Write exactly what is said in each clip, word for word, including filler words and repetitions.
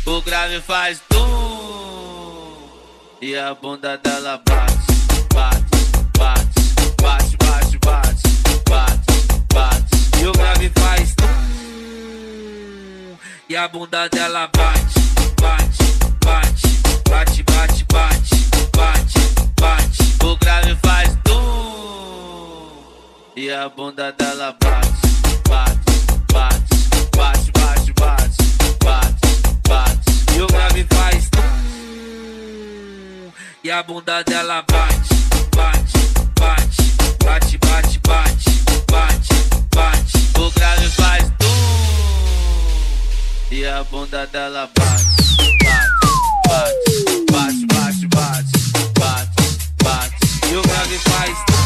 O grave faz tum e a bunda dela bate, bate, bate, bate, bate, bate, bate, bate. E o grave faz tum e a bunda dela bate, bate, bate, bate, bate, bate, bate, bate. O grave faz tum e a bunda dela bate, bate, bate, bate, bate, bate, bate, bate. E o grave faz tum e a bunda dela bate, bate, bate, bate, bate, bate, bate, bate. O grave faz tum e a bunda dela bate, bate, bate, bate, bate, bate, bate. E o grave faz tum.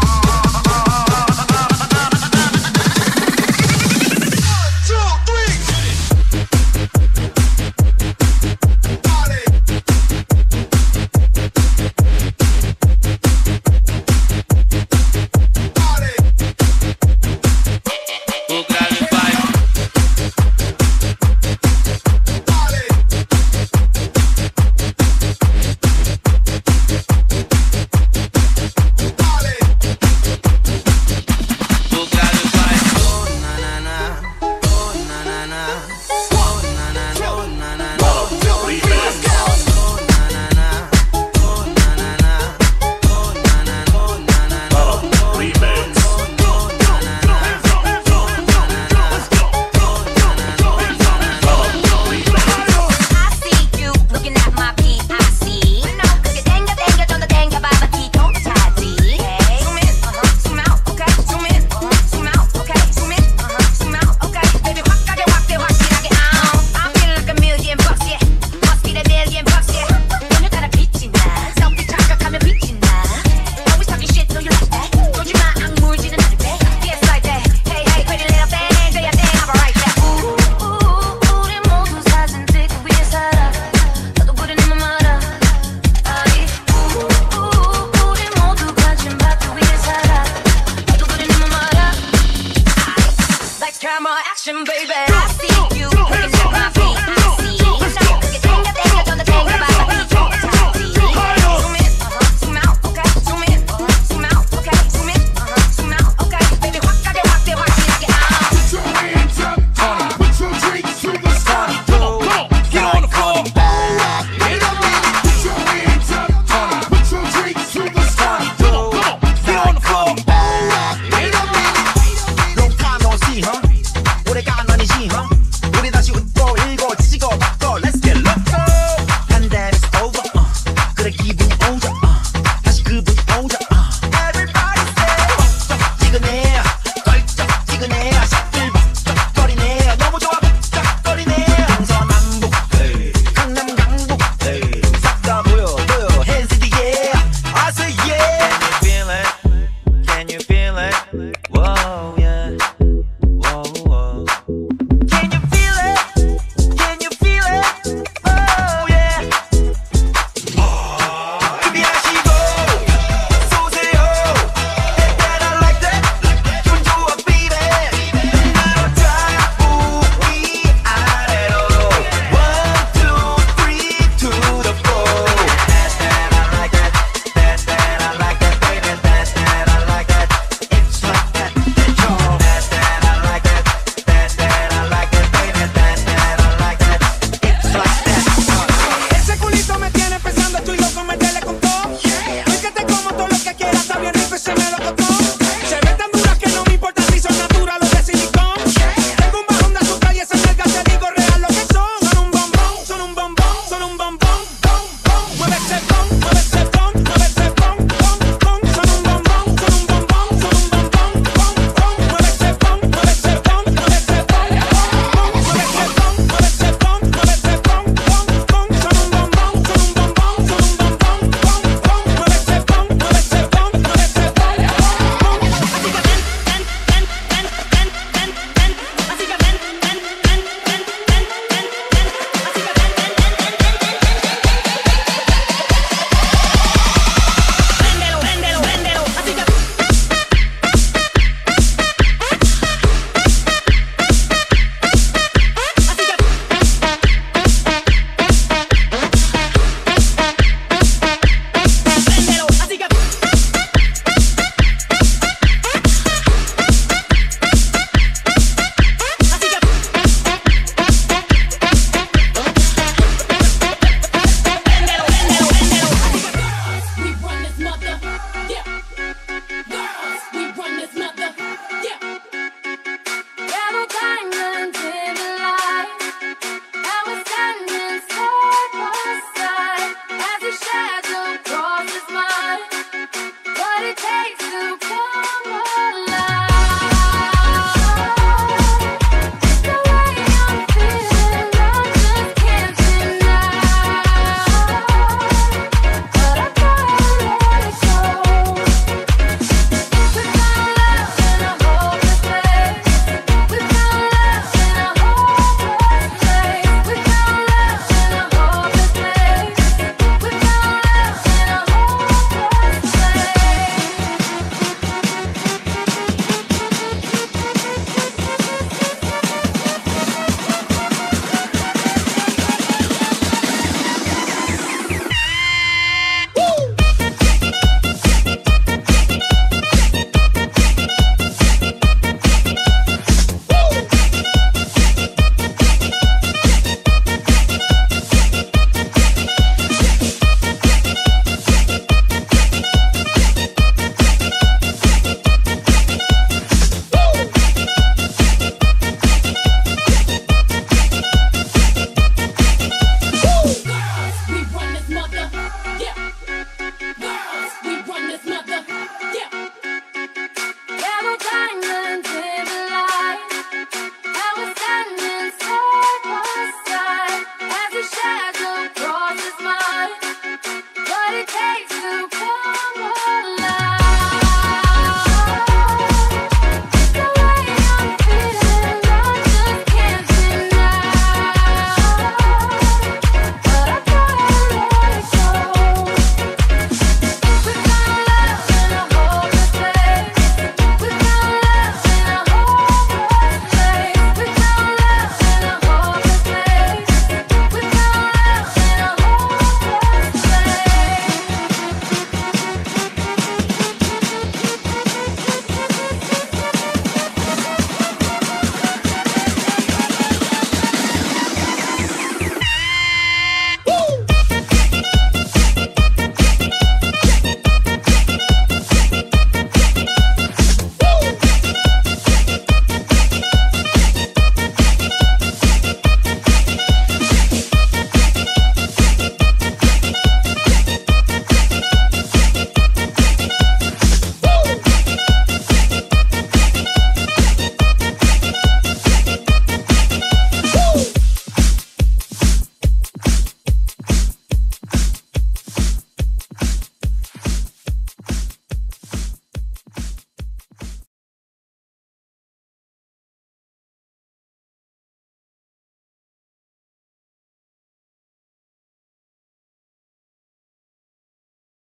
Action, baby. I see you looking at my feet. I see you. You think I think I don't think about my feet. Zoom in, uh-huh, zoom out, okay. Zoom in, uh-huh, zoom out, okay. Zoom in, uh-huh, zoom out, okay. Baby, walk out there, walk there, walk there, get out. Put your hands up high, put your drinks to the sky. Come on, come on, get on the floor. Wait a minute. Put your hands up high, put your drinks to the sky. Come on, come on, get on the floor. Wait a minute. 롱카노시 huh? 오래간 아니지 huh? 우리 다시 웃고 일고 지지고